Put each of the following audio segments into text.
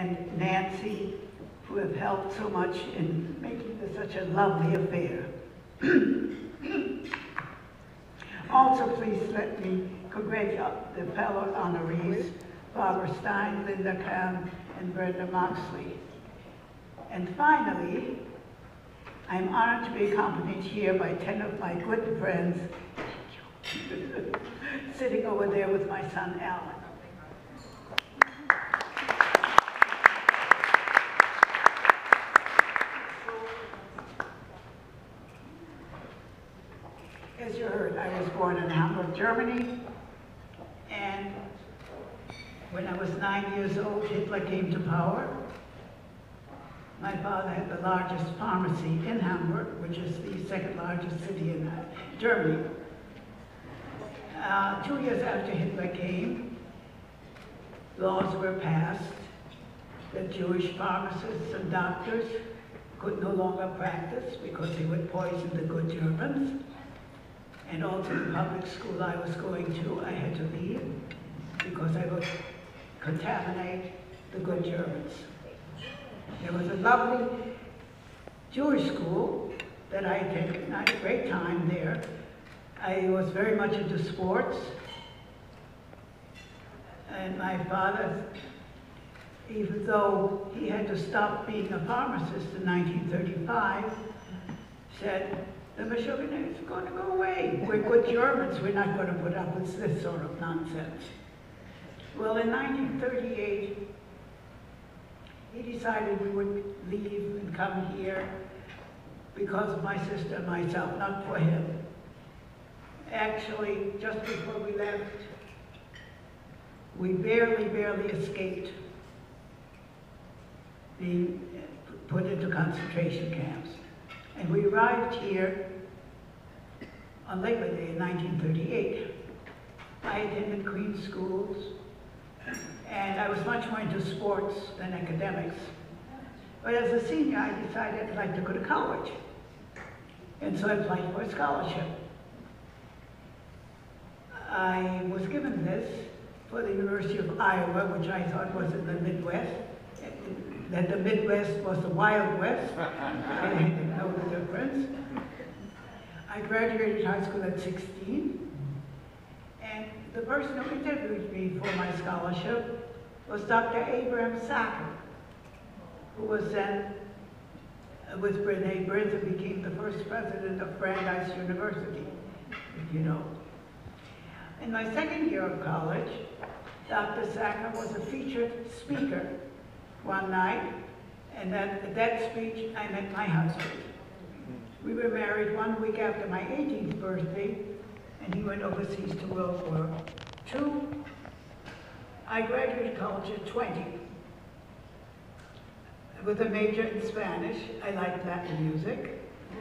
and Nancy, who have helped so much in making this such a lovely affair. Also, please let me congratulate the fellow honorees, Barbara Stein, Linda Kahn, and Brenda Moxley. And finally, I'm honored to be accompanied here by 10 of my good friends, sitting over there with my son, Alan. As you heard, I was born in Hamburg, Germany, and when I was 9 years old, Hitler came to power. My father had the largest pharmacy in Hamburg, which is the second largest city in Germany. 2 years after Hitler came, laws were passed that Jewish pharmacists and doctors could no longer practice because they would poison the good Germans. And also the public school I was going to, I had to leave because I would contaminate the good Germans. There was a lovely Jewish school that I attended, and I had a great time there. I was very much into sports, and my father, even though he had to stop being a pharmacist in 1935, said, the Meshuggah is going to go away. We're good Germans, we're not going to put up with this sort of nonsense. Well, in 1938, he decided we would leave and come here because of my sister and myself, not for him. Actually, just before we left, we barely escaped being put into concentration camps. And we arrived here on Labor Day in 1938. I attended Queen's schools, and I was much more into sports than academics. But as a senior, I decided I'd like to go to college. And so I applied for a scholarship. I was given this for the University of Iowa, which I thought was in the Midwest. That the Midwest was the Wild West. I didn't know the difference. I graduated high school at 16, and the person who interviewed me for my scholarship was Dr. Abraham Sacker, who was then with Brene Brown and became the first president of Brandeis University, if you know. In my second year of college, Dr. Sacker was a featured speaker one night, and at that speech, I met my husband. We were married 1 week after my 18th birthday, and he went overseas to World War II. I graduated college at 20 with a major in Spanish. I liked Latin music.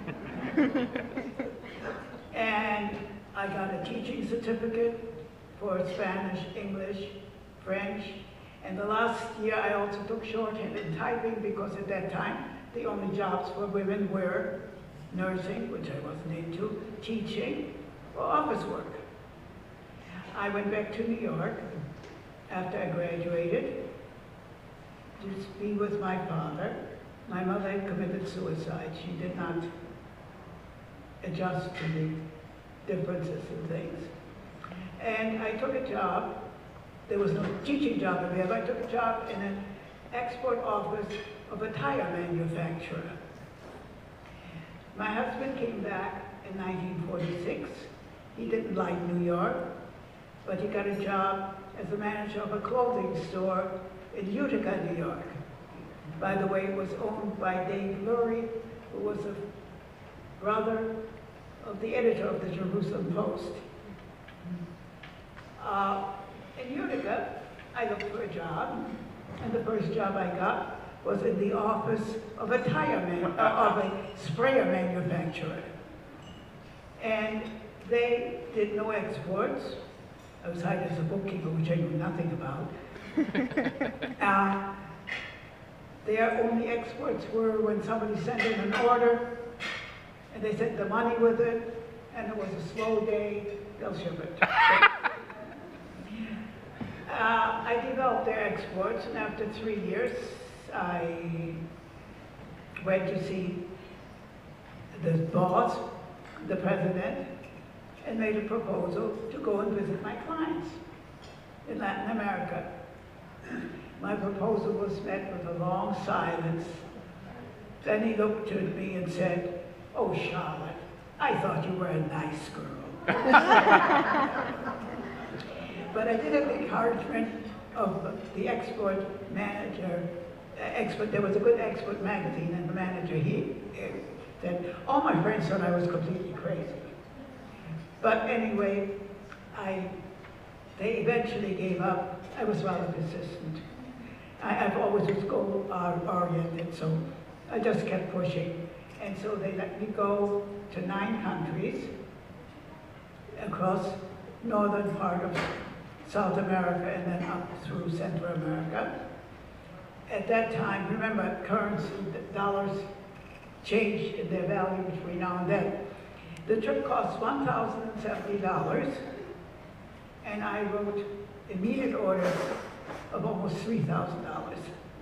And I got a teaching certificate for Spanish, English, French. And the last year, I also took shorthand in typing because at that time, the only jobs for women were nursing, which I wasn't into, teaching, or office work. I went back to New York after I graduated to be with my father. My mother had committed suicide. She did not adjust to the differences in things. And I took a job. There was no teaching job available. I took a job in an export office of a tire manufacturer. My husband came back in 1946. He didn't like New York, but he got a job as a manager of a clothing store in Utica, New York. By the way, it was owned by Dave Lurie, who was a brother of the editor of the Jerusalem Post. In Utica, I looked for a job, and the first job I got was in the office of a sprayer manufacturer. And they did no exports. I was hired as a bookkeeper, which I knew nothing about. Their only exports were when somebody sent in an order, and they sent the money with it, and it was a slow day, they'll ship it. I developed their exports, and after 3 years, I went to see the boss, the president, and made a proposal to go and visit my clients in Latin America. My proposal was met with a long silence. Then he looked at me and said, "Oh, Charlotte, I thought you were a nice girl." But I did have the encouragement of the export manager. There was a good export magazine, and the manager, he said, all my friends thought I was completely crazy. But anyway, they eventually gave up. I was rather persistent. I've always was goal-oriented, so I just kept pushing. And so they let me go to 9 countries across northern part of South America and then up through Central America. At that time, remember, currency, dollars changed in their value between now and then. The trip cost $1,070, and I wrote immediate orders of almost $3,000.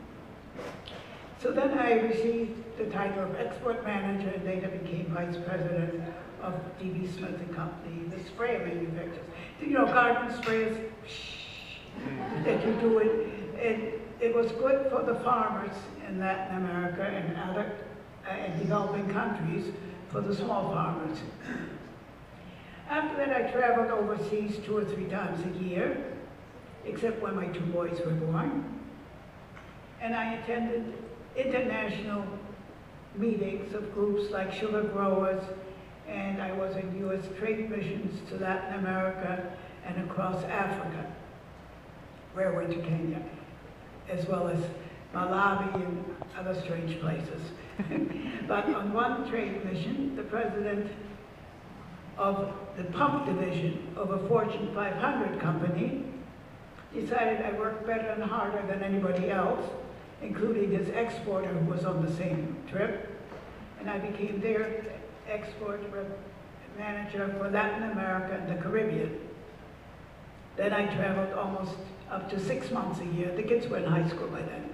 So then I received the title of export manager and later became vice president of D.B. Smith & Company, the sprayer manufacturers. You know, garden sprayers that you do it was good for the farmers in Latin America and other developing countries, for the small farmers. After that, I traveled overseas 2 or 3 times a year, except when my 2 boys were born. And I attended international meetings of groups like Sugar Growers, and I was in U.S. trade missions to Latin America and across Africa, where I went to Kenya, as well as Malawi and other strange places. But on one trade mission, the president of the pump division of a Fortune 500 company decided I worked better and harder than anybody else, including his exporter who was on the same trip, and I became their export manager for Latin America and the Caribbean. Then I traveled almost up to 6 months a year. The kids were in high school by then.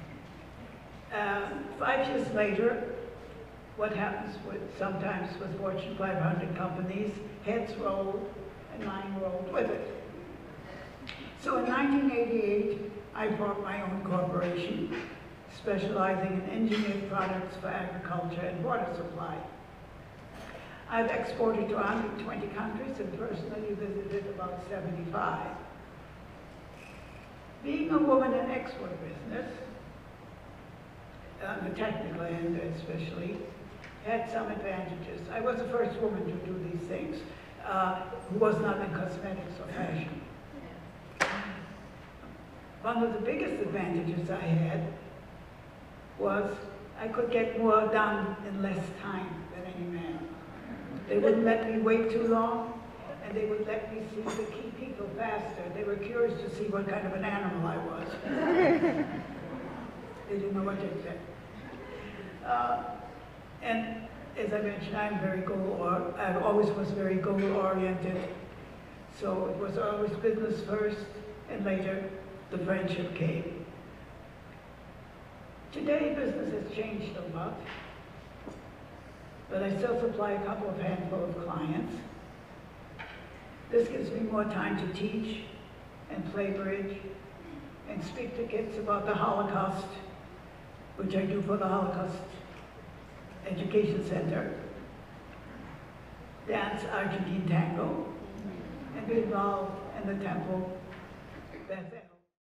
5 years later, what happens sometimes with Fortune 500 companies, heads rolled and mine rolled with it. So in 1988, I bought my own corporation, specializing in engineered products for agriculture and water supply. I've exported to 120 countries and personally visited about 75. Being a woman in export business, on the technical end especially, had some advantages. I was the first woman to do these things, who was not in cosmetics or fashion. One of the biggest advantages I had was I could get more done in less time than any man. They wouldn't let me wait too long, and they would let me see the key people faster. They were curious to see what kind of an animal I was. They didn't know what to expect. And as I mentioned, I always was very goal-oriented. So it was always business first, and later the friendship came. Today, business has changed a lot, but I still supply a couple of handful of clients. This gives me more time to teach and play bridge and speak to kids about the Holocaust, which I do for the Holocaust Education Center, dance Argentine tango, and be involved in the temple. That's it.